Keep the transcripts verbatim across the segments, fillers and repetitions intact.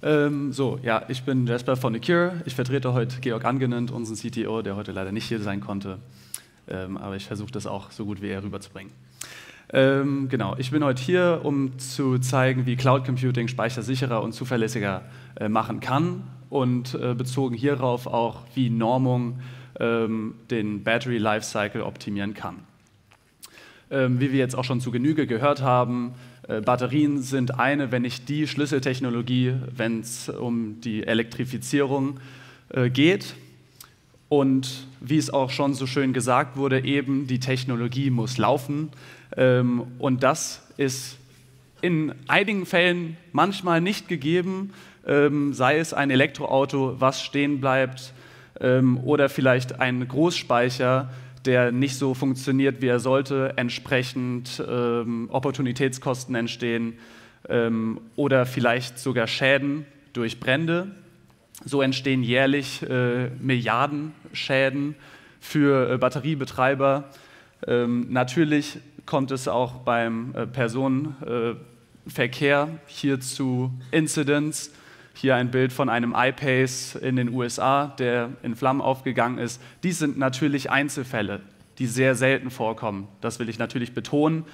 Ähm, so, ja, ich bin Jasper von Acure. Ich vertrete heute Georg Angenent, unseren C T O, der heute leider nicht hier sein konnte. Ähm, aber ich versuche das auch so gut wie er rüberzubringen. Ähm, genau, ich bin heute hier, um zu zeigen, wie Cloud Computing speichersicherer und zuverlässiger äh, machen kann und äh, bezogen hierauf auch, wie Normung ähm, den Battery Lifecycle optimieren kann. Ähm, wie wir jetzt auch schon zu Genüge gehört haben, äh, Batterien sind eine, wenn nicht die Schlüsseltechnologie, wenn es um die Elektrifizierung äh, geht. Und wie es auch schon so schön gesagt wurde, eben die Technologie muss laufen. Ähm, und das ist in einigen Fällen manchmal nicht gegeben, ähm, sei es ein Elektroauto, was stehen bleibt, ähm, oder vielleicht ein Großspeicher, der nicht so funktioniert, wie er sollte, entsprechend ähm, Opportunitätskosten entstehen ähm, oder vielleicht sogar Schäden durch Brände. So entstehen jährlich äh, Milliardenschäden für äh, Batteriebetreiber. Ähm, natürlich kommt es auch beim äh, Personenverkehr äh, hier zu Incidents. Hier ein Bild von einem I-Pace in den U S A, der in Flammen aufgegangen ist. Dies sind natürlich Einzelfälle, die sehr selten vorkommen. Das will ich natürlich betonen.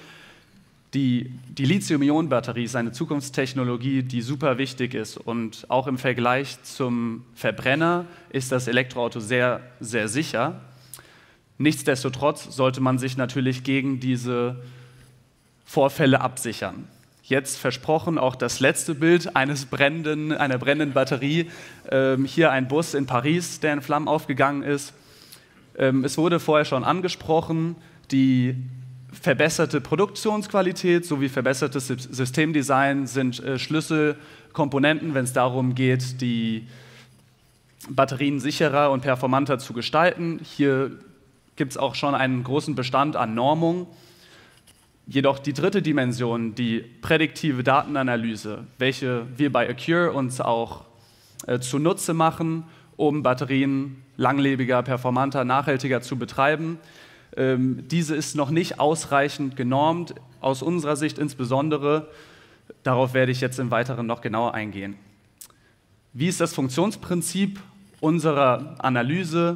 Die, die Lithium-Ionen-Batterie ist eine Zukunftstechnologie, die super wichtig ist. Und auch im Vergleich zum Verbrenner ist das Elektroauto sehr, sehr sicher. Nichtsdestotrotz sollte man sich natürlich gegen diese Vorfälle absichern. Jetzt versprochen auch das letzte Bild eines brennenden, einer brennenden Batterie. Ähm, hier ein Bus in Paris, der in Flammen aufgegangen ist. Ähm, es wurde vorher schon angesprochen, die verbesserte Produktionsqualität sowie verbessertes Systemdesign sind äh, Schlüsselkomponenten, wenn es darum geht, die Batterien sicherer und performanter zu gestalten. Hier gibt es auch schon einen großen Bestand an Normung. Jedoch die dritte Dimension, die prädiktive Datenanalyse, welche wir bei Acure uns auch äh, zunutze machen, um Batterien langlebiger, performanter, nachhaltiger zu betreiben. Ähm, diese ist noch nicht ausreichend genormt, aus unserer Sicht insbesondere. Darauf werde ich jetzt im Weiteren noch genauer eingehen. Wie ist das Funktionsprinzip unserer Analyse?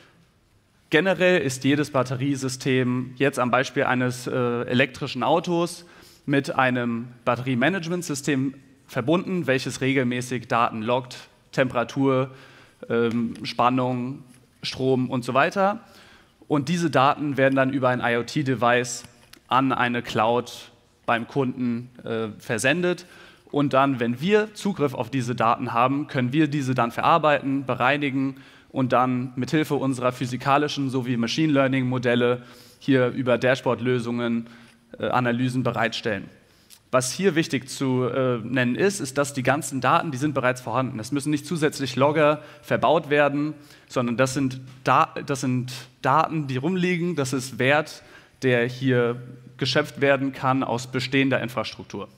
Generell ist jedes Batteriesystem jetzt am Beispiel eines äh, elektrischen Autos mit einem Batteriemanagementsystem verbunden, welches regelmäßig Daten loggt, Temperatur, ähm, Spannung, Strom und so weiter. Und diese Daten werden dann über ein IoT-Device an eine Cloud beim Kunden äh, versendet. Und dann, wenn wir Zugriff auf diese Daten haben, können wir diese dann verarbeiten, bereinigen und dann mithilfe unserer physikalischen sowie Machine Learning Modelle hier über Dashboard-Lösungen äh, Analysen bereitstellen. Was hier wichtig zu äh, nennen ist, ist, dass die ganzen Daten, die sind bereits vorhanden. Es müssen nicht zusätzlich Logger verbaut werden, sondern das sind, da das sind Daten, die rumliegen. Das ist Wert, der hier geschöpft werden kann aus bestehender Infrastruktur.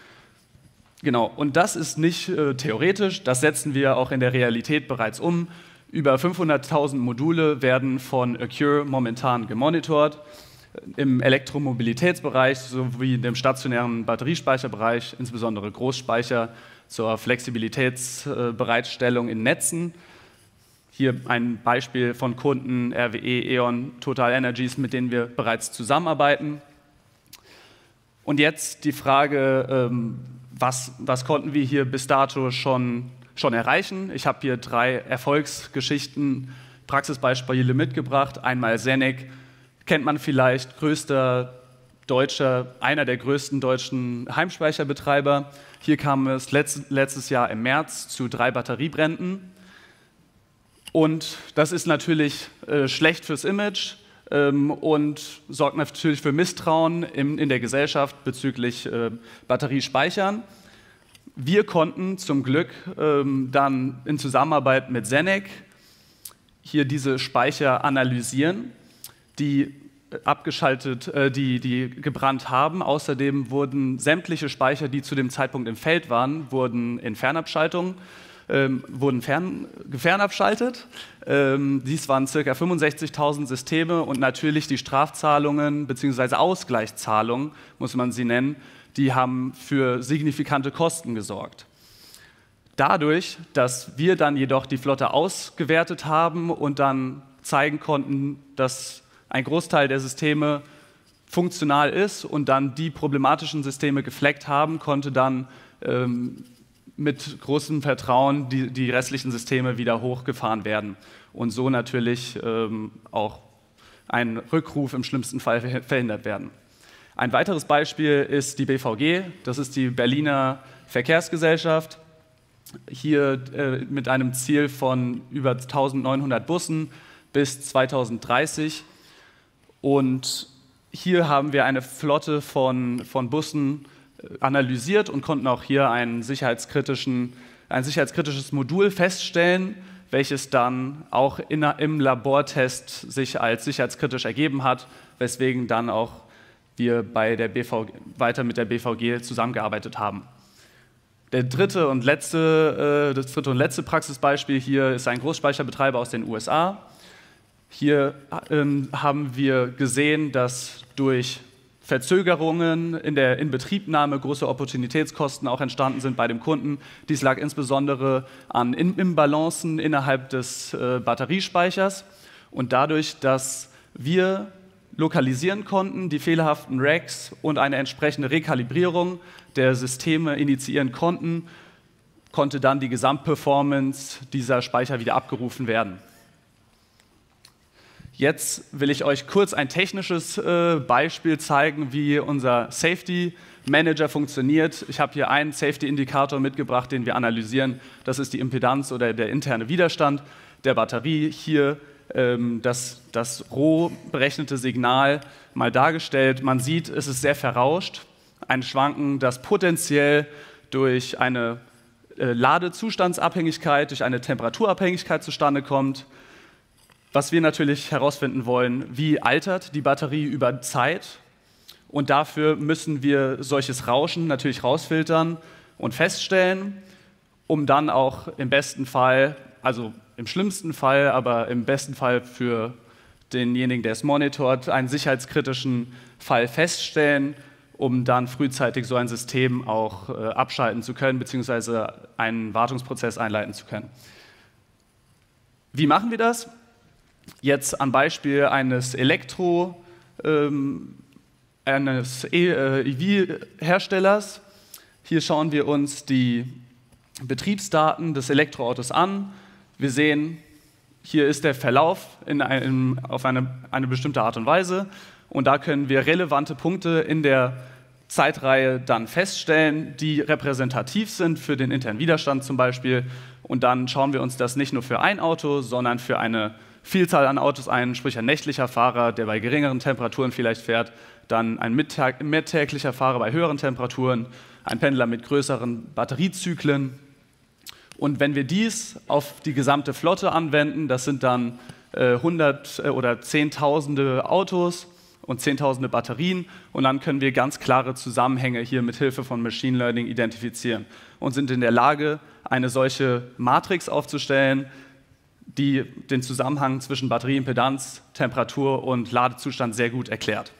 Genau, und das ist nicht äh, theoretisch, das setzen wir auch in der Realität bereits um. Über fünfhunderttausend Module werden von Acure momentan gemonitort, im Elektromobilitätsbereich sowie im stationären Batteriespeicherbereich, insbesondere Großspeicher zur Flexibilitätsbereitstellung in Netzen. Hier ein Beispiel von Kunden R W E, E.ON, Total Energies, mit denen wir bereits zusammenarbeiten. Und jetzt die Frage, was, was konnten wir hier bis dato schon schon erreichen. Ich habe hier drei Erfolgsgeschichten, Praxisbeispiele mitgebracht. Einmal Senec, kennt man vielleicht, größter deutscher, einer der größten deutschen Heimspeicherbetreiber. Hier kam es letzt, letztes Jahr im März zu drei Batteriebränden. Und das ist natürlich äh, schlecht fürs Image ähm, und sorgt natürlich für Misstrauen in, in der Gesellschaft bezüglich äh, Batteriespeichern. Wir konnten zum Glück ähm, dann in Zusammenarbeit mit Senec hier diese Speicher analysieren, die abgeschaltet, äh, die, die gebrannt haben. Außerdem wurden sämtliche Speicher, die zu dem Zeitpunkt im Feld waren, wurden in Fernabschaltung, ähm, wurden fern, fernabschaltet. Ähm, dies waren ca. fünfundsechzigtausend Systeme und natürlich die Strafzahlungen bzw. Ausgleichszahlungen, muss man sie nennen, die haben für signifikante Kosten gesorgt. Dadurch, dass wir dann jedoch die Flotte ausgewertet haben und dann zeigen konnten, dass ein Großteil der Systeme funktional ist und dann die problematischen Systeme gefleckt haben, konnte dann ähm, mit großem Vertrauen die, die restlichen Systeme wieder hochgefahren werden und so natürlich ähm, auch ein Rückruf im schlimmsten Fall verhindert werden. Ein weiteres Beispiel ist die B V G, das ist die Berliner Verkehrsgesellschaft. Hier äh, mit einem Ziel von über eintausendneunhundert Bussen bis zweitausenddreißig. Und hier haben wir eine Flotte von, von Bussen analysiert und konnten auch hier einen sicherheitskritischen, ein sicherheitskritisches Modul feststellen, welches dann auch in, im Labortest sich als sicherheitskritisch ergeben hat, weswegen dann auch wir bei der B V G, weiter mit der B V G zusammengearbeitet haben. Der dritte und letzte, äh, das dritte und letzte Praxisbeispiel hier ist ein Großspeicherbetreiber aus den U S A. Hier ähm, haben wir gesehen, dass durch Verzögerungen in der Inbetriebnahme große Opportunitätskosten auch entstanden sind bei dem Kunden. Dies lag insbesondere an Imbalancen innerhalb des äh, Batteriespeichers und dadurch, dass wir lokalisieren konnten, die fehlerhaften Racks und eine entsprechende Rekalibrierung der Systeme initiieren konnten, konnte dann die Gesamtperformance dieser Speicher wieder abgerufen werden. Jetzt will ich euch kurz ein technisches äh, Beispiel zeigen, wie unser Safety Manager funktioniert. Ich habe hier einen Safety-Indikator mitgebracht, den wir analysieren. Das ist die Impedanz oder der interne Widerstand der Batterie. Hier ähm, das, das roh berechnete Signal mal dargestellt. Man sieht, es ist sehr verrauscht. Ein Schwanken, das potenziell durch eine äh, Ladezustandsabhängigkeit, durch eine Temperaturabhängigkeit zustande kommt. Was wir natürlich herausfinden wollen, wie altert die Batterie über Zeit? Und dafür müssen wir solches Rauschen natürlich rausfiltern und feststellen, um dann auch im besten Fall, also im schlimmsten Fall, aber im besten Fall für denjenigen, der es monitort, einen sicherheitskritischen Fall feststellen, um dann frühzeitig so ein System auch äh, abschalten zu können, beziehungsweise einen Wartungsprozess einleiten zu können. Wie machen wir das? Jetzt am Beispiel eines Elektro, ähm, eines E V-Herstellers. Hier schauen wir uns die Betriebsdaten des Elektroautos an. Wir sehen, hier ist der Verlauf in einem, auf eine, eine bestimmte Art und Weise. Und da können wir relevante Punkte in der Zeitreihe dann feststellen, die repräsentativ sind für den internen Widerstand zum Beispiel. Und dann schauen wir uns das nicht nur für ein Auto, sondern für eine Vielzahl an Autos ein, sprich ein nächtlicher Fahrer, der bei geringeren Temperaturen vielleicht fährt, dann ein mittag, mittäglicher Fahrer bei höheren Temperaturen, ein Pendler mit größeren Batteriezyklen. Und wenn wir dies auf die gesamte Flotte anwenden, das sind dann äh, hundert äh, oder Zehntausende Autos und Zehntausende Batterien, und dann können wir ganz klare Zusammenhänge hier mit Hilfe von Machine Learning identifizieren und sind in der Lage, eine solche Matrix aufzustellen, die den Zusammenhang zwischen Batterieimpedanz, Temperatur und Ladezustand sehr gut erklärt.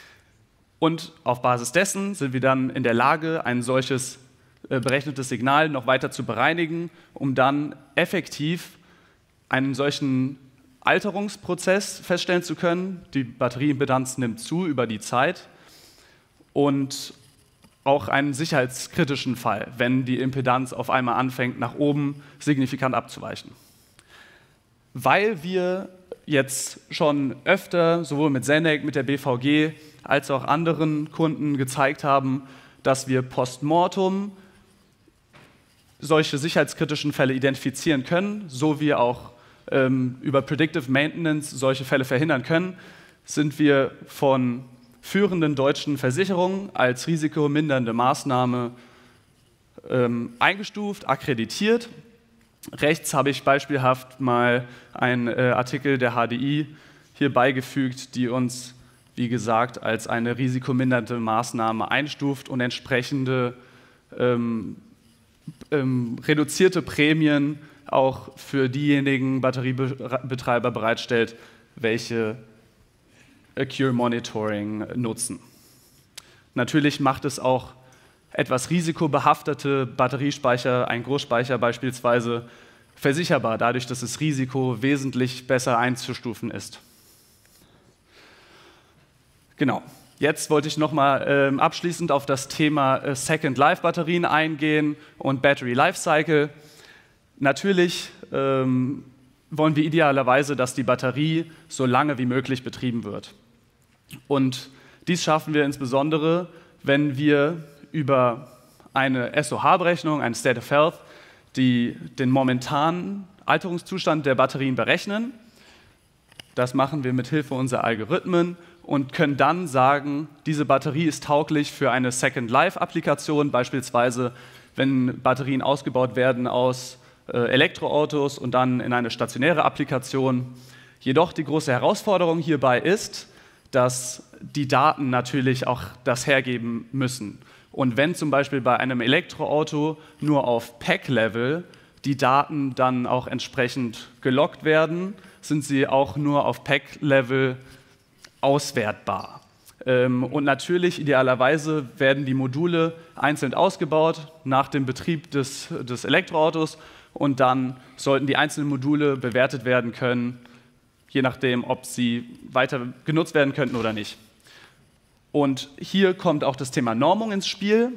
Und auf Basis dessen sind wir dann in der Lage, ein solches äh, berechnetes Signal noch weiter zu bereinigen, um dann effektiv einen solchen Alterungsprozess feststellen zu können. Die Batterieimpedanz nimmt zu über die Zeit und auch einen sicherheitskritischen Fall, wenn die Impedanz auf einmal anfängt, nach oben signifikant abzuweichen. Weil wir jetzt schon öfter, sowohl mit Senec, mit der B V G, als auch anderen Kunden gezeigt haben, dass wir postmortem solche sicherheitskritischen Fälle identifizieren können, sowie auch ähm, über Predictive Maintenance solche Fälle verhindern können, sind wir von führenden deutschen Versicherungen als risikomindernde Maßnahme ähm, eingestuft, akkreditiert. Rechts habe ich beispielhaft mal einen äh, Artikel der H D I hier beigefügt, die uns, wie gesagt, als eine risikomindernde Maßnahme einstuft und entsprechende ähm, ähm, reduzierte Prämien auch für diejenigen Batteriebetreiber bereitstellt, welche Accure Monitoring nutzen. Natürlich macht es auch etwas risikobehaftete Batteriespeicher, ein Großspeicher beispielsweise, versicherbar, dadurch, dass das Risiko wesentlich besser einzustufen ist. Genau. Jetzt wollte ich nochmal ähm, abschließend auf das Thema äh, Second-Life-Batterien eingehen und Battery Lifecycle. Natürlich ähm, wollen wir idealerweise, dass die Batterie so lange wie möglich betrieben wird. Und dies schaffen wir insbesondere, wenn wir über eine S O H-Berechnung, eine State of Health, die den momentanen Alterungszustand der Batterien berechnen. Das machen wir mit Hilfe unserer Algorithmen und können dann sagen, diese Batterie ist tauglich für eine Second-Life-Applikation, beispielsweise wenn Batterien ausgebaut werden aus äh, Elektroautos und dann in eine stationäre Applikation. Jedoch die große Herausforderung hierbei ist, dass die Daten natürlich auch das hergeben müssen. Und wenn zum Beispiel bei einem Elektroauto nur auf Pack-Level die Daten dann auch entsprechend geloggt werden, sind sie auch nur auf Pack-Level auswertbar. Und natürlich, idealerweise, werden die Module einzeln ausgebaut nach dem Betrieb des, des Elektroautos und dann sollten die einzelnen Module bewertet werden können, je nachdem, ob sie weiter genutzt werden könnten oder nicht. Und hier kommt auch das Thema Normung ins Spiel.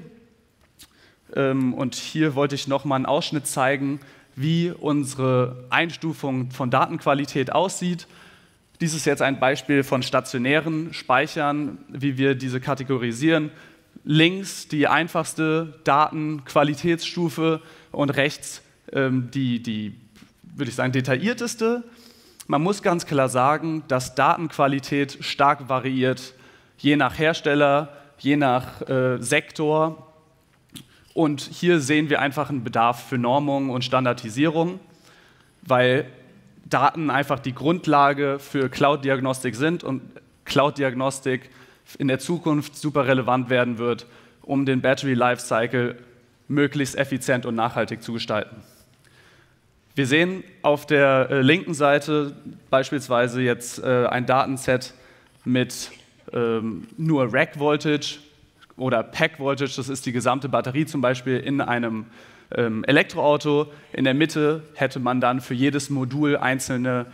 Und hier wollte ich noch mal einen Ausschnitt zeigen, wie unsere Einstufung von Datenqualität aussieht. Dies ist jetzt ein Beispiel von stationären Speichern, wie wir diese kategorisieren. Links die einfachste Datenqualitätsstufe und rechts ähm, die, die, würde ich sagen, detaillierteste. Man muss ganz klar sagen, dass Datenqualität stark variiert, je nach Hersteller, je nach äh, Sektor. Und hier sehen wir einfach einen Bedarf für Normung und Standardisierung, weil Daten einfach die Grundlage für Cloud-Diagnostik sind und Cloud-Diagnostik in der Zukunft super relevant werden wird, um den Battery Lifecycle möglichst effizient und nachhaltig zu gestalten. Wir sehen auf der äh, linken Seite beispielsweise jetzt äh, ein Datenset mit ähm, nur Rack-Voltage oder Pack-Voltage, das ist die gesamte Batterie zum Beispiel in einem ähm, Elektroauto. In der Mitte hätte man dann für jedes Modul einzelne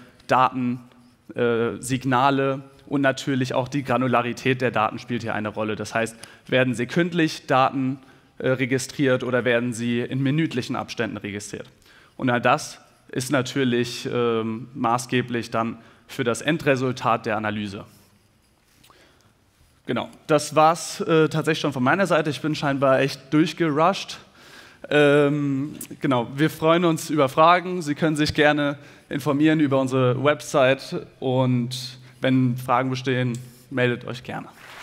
Datensignale äh, und natürlich auch die Granularität der Daten spielt hier eine Rolle. Das heißt, werden sekündlich Daten äh, registriert oder werden sie in minütlichen Abständen registriert? Und all das ist natürlich ähm, maßgeblich dann für das Endresultat der Analyse. Genau, das war es äh, tatsächlich schon von meiner Seite. Ich bin scheinbar echt durchgerusht. Ähm, genau, wir freuen uns über Fragen. Sie können sich gerne informieren über unsere Website und wenn Fragen bestehen, meldet euch gerne.